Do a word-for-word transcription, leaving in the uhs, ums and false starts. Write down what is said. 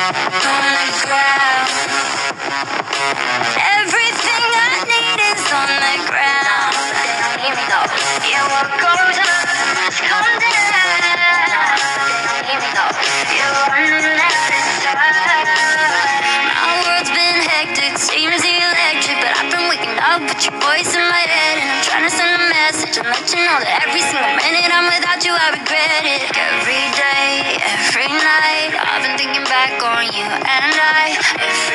on the ground. Everything I need is on the ground. Here we go. Yeah, what goes up must come down. Here we go. You're running out of time. My world's been hectic, seems electric, but I've been waking up with your voice in my head, and I'm trying to send a message and let you know that every single minute I'm without you, I regret it. Every day, every night, I've been thinking back on you and I. If